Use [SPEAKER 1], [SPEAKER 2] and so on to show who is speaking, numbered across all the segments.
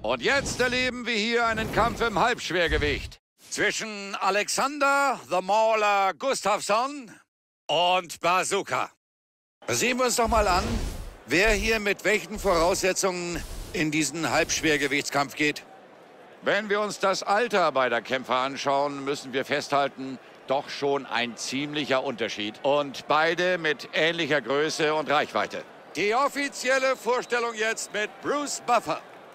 [SPEAKER 1] Und jetzt erleben wir hier einen Kampf im Halbschwergewicht zwischen Alexander The Mauler Gustafsson und Bazooka. Sehen wir uns doch mal an, wer hier mit welchen Voraussetzungen in diesen Halbschwergewichtskampf geht. Wenn wir uns das Alter beider Kämpfer anschauen, müssen wir festhalten, doch schon ein ziemlicher Unterschied. Und beide mit ähnlicher Größe und Reichweite. Die offizielle Vorstellung jetzt mit Bruce Buffer.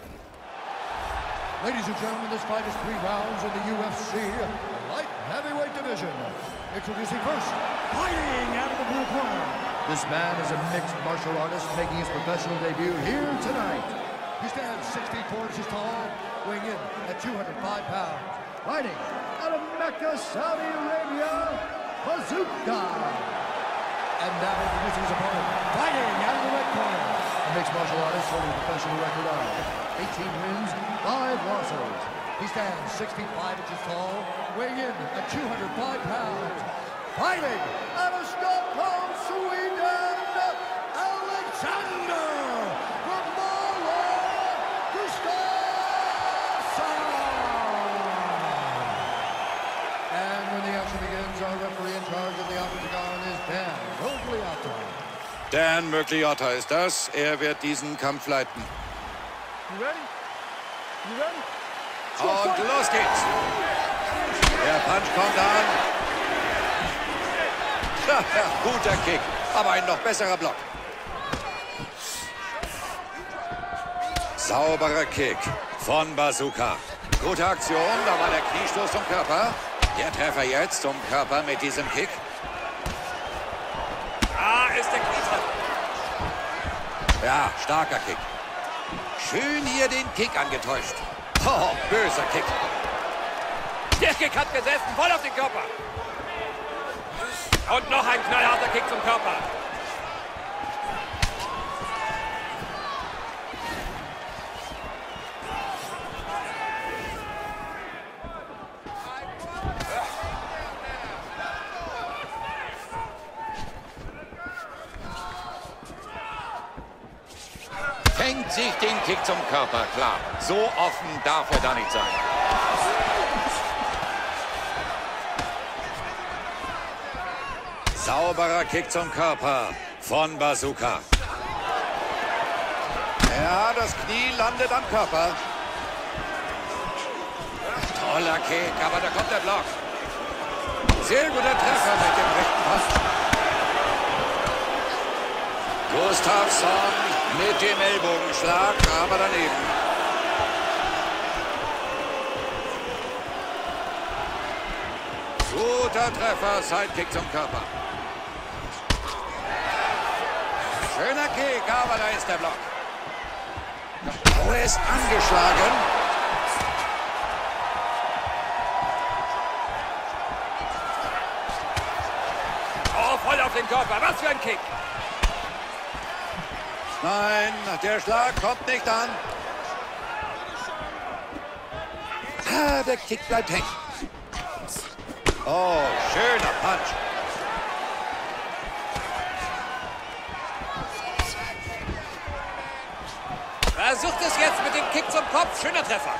[SPEAKER 2] Ladies and gentlemen, this fight is 3 rounds in the UFC light heavyweight division. Introducing first, fighting out of the blue corner. This man is a mixed martial artist making his professional debut here tonight. He stands 6 feet 4 inches tall, weighing in at 205 pounds. Fighting out of Mecca, Saudi Arabia, Bazooka. And now introducing his opponent, fighting out of the red corner. A mixed martial artist holding a professional record of 18 wins, 5 losses. He stands 6 feet 5 inches tall, weighing in at 205 pounds. Fighting out of Stockholm, Sweden, Alexander the Mauler Gustafsson. And when the action begins, our referee in charge of the octagon is Dan Miragliotta.
[SPEAKER 1] Dan Miragliotta ist das. Er wird diesen Kampf leiten.
[SPEAKER 2] You ready? You ready?
[SPEAKER 1] Und los geht's. Der Punch kommt an. Guter Kick, aber ein noch besserer Block. Sauberer Kick von Bazooka. Gute Aktion, da war der Kniestoß zum Körper. Der Treffer jetzt zum Körper mit diesem Kick.
[SPEAKER 3] Da ist der Knietreffer.
[SPEAKER 1] Ja, starker Kick. Schön hier den Kick angetäuscht. Oh, böser Kick.
[SPEAKER 3] Der Kick hat gesessen, voll auf den Körper. Und noch ein knallharter Kick zum Körper.
[SPEAKER 1] Fängt sich den Kick zum Körper, klar. So offen darf er da nicht sein. Sauberer Kick zum Körper von Bazooka. Ja, das Knie landet am Körper. Toller Kick, aber da kommt der Block. Sehr guter Treffer mit dem rechten Pass. Gustafsson mit dem Ellbogenschlag, aber daneben. Guter Treffer, Sidekick zum Körper. Schöner Kick, aber da ist der Block. Oh, er ist angeschlagen.
[SPEAKER 3] Oh, voll auf den Körper. Was für ein Kick.
[SPEAKER 1] Nein, der Schlag kommt nicht an. Ah, der Kick bleibt hängen. Oh, schöner Punch.
[SPEAKER 3] Versucht es jetzt mit dem Kick zum Kopf. Schöner Treffer.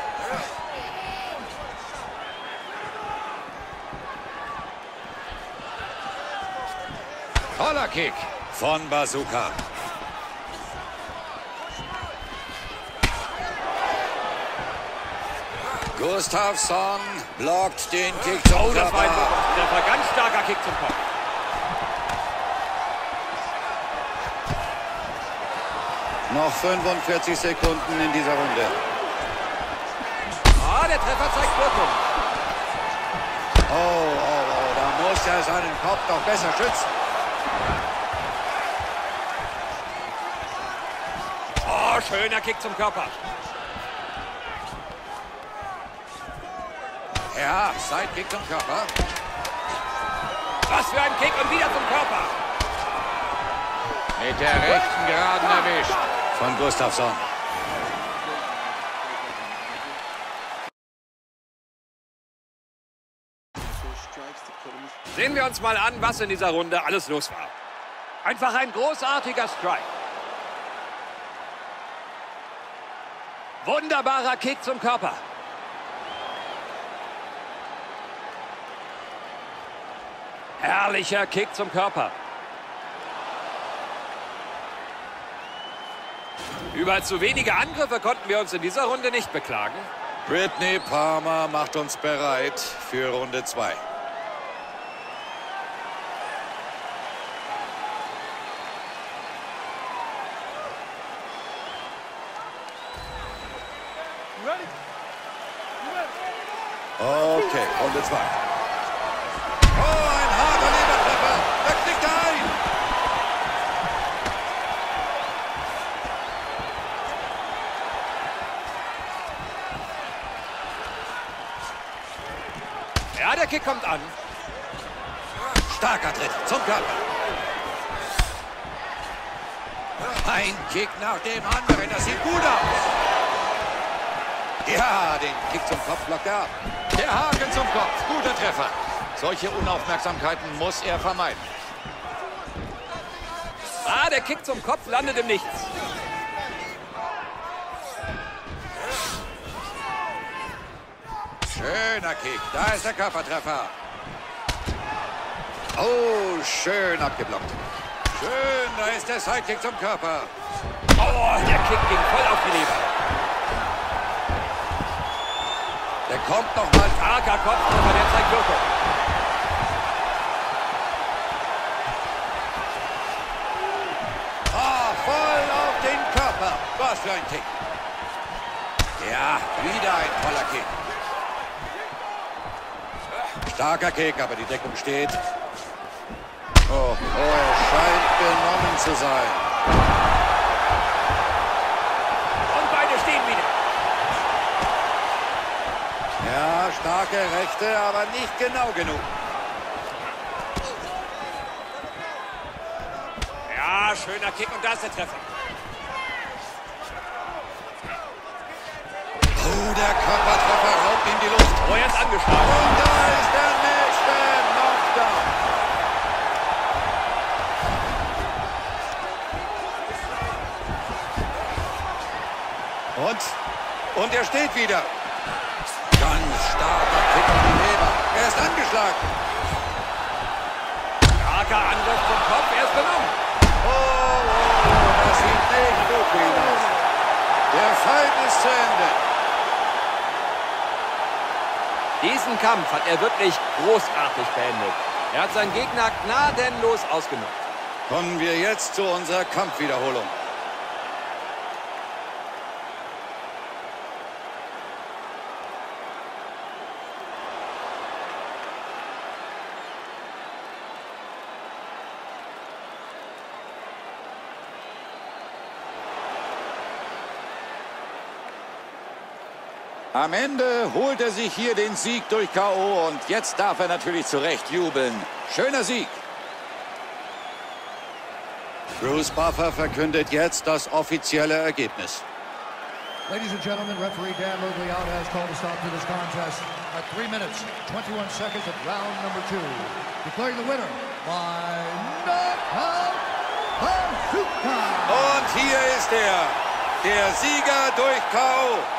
[SPEAKER 1] Toller Kick von Bazooka. Gustafsson blockt den Kick zum
[SPEAKER 3] Oh, das war ein
[SPEAKER 1] Körper.
[SPEAKER 3] Treffer. Ganz starker Kick zum Kopf.
[SPEAKER 1] Noch 45 Sekunden in dieser Runde.
[SPEAKER 3] Ah, der Treffer zeigt Wirkung.
[SPEAKER 1] Oh, da muss er seinen Kopf doch besser schützen.
[SPEAKER 3] Oh, schöner Kick zum Körper.
[SPEAKER 1] Ja, Sidekick zum Körper.
[SPEAKER 3] Was für ein Kick und wieder zum Körper.
[SPEAKER 1] Mit der rechten Geraden erwischt von Gustafsson.
[SPEAKER 3] Sehen wir uns mal an, was in dieser Runde alles los war. Einfach ein großartiger Strike. Wunderbarer Kick zum Körper. Herrlicher Kick zum Körper. Über zu wenige Angriffe konnten wir uns in dieser Runde nicht beklagen.
[SPEAKER 1] Brittney Palmer macht uns bereit für Runde 2. Okay, Runde 2. Oh, ein harter Lebertreffer. Er kriegt ein.
[SPEAKER 3] Ja, der Kick kommt an.
[SPEAKER 1] Starker Tritt zum Körper. Ein Kick nach dem anderen. Das sieht gut aus. Ja, den Kick zum Kopf blockt er ab. Der Haken zum Kopf. Guter Treffer. Solche Unaufmerksamkeiten muss er vermeiden.
[SPEAKER 3] Ah, der Kick zum Kopf landet im Nichts.
[SPEAKER 1] Schöner Kick. Da ist der Körpertreffer. Oh, schön abgeblockt. Schön, da ist der Sidekick zum Körper.
[SPEAKER 3] Oh, der Kick ging voll auf die Leber.
[SPEAKER 1] Der kommt noch mal.
[SPEAKER 3] Starker Kopftreffer, der zeigt Wirkung.
[SPEAKER 1] Ah, voll auf den Körper. Was für ein Kick. Ja, wieder ein toller Kick. Starker Kick, aber die Deckung steht. Oh, er scheint benommen zu sein.
[SPEAKER 3] Und beide stehen wieder.
[SPEAKER 1] Ja, starke Rechte, aber nicht genau genug.
[SPEAKER 3] Ja, schöner Kick und da ist der Treffer.
[SPEAKER 1] Oh, der Körpertreffer raubt ihm die Luft.
[SPEAKER 3] Oh, jetzt angeschlagen.
[SPEAKER 1] Und da ist der nächste Knockdown. Und er steht wieder. Ganz starker Kick in die Leber. Er ist angeschlagen.
[SPEAKER 3] Starker Angriff zum Kopf, er ist genommen.
[SPEAKER 1] Oh, das sieht nicht gut für ihn aus. Der Fight ist zu Ende.
[SPEAKER 3] Diesen Kampf hat er wirklich großartig beendet. Er hat seinen Gegner gnadenlos ausgenockt.
[SPEAKER 1] Kommen wir jetzt zu unserer Kampfwiederholung. Am Ende holt er sich hier den Sieg durch K.O. und jetzt darf er natürlich zu Recht jubeln. Schöner Sieg. Bruce Buffer verkündet jetzt das offizielle Ergebnis.
[SPEAKER 2] Ladies and gentlemen, referee Dan Luglia has called a stop to this contest at 3 minutes, 21 seconds of round number 2. Declaring the winner by knockout, Bazooka.
[SPEAKER 1] Und hier ist er, der Sieger durch K.O.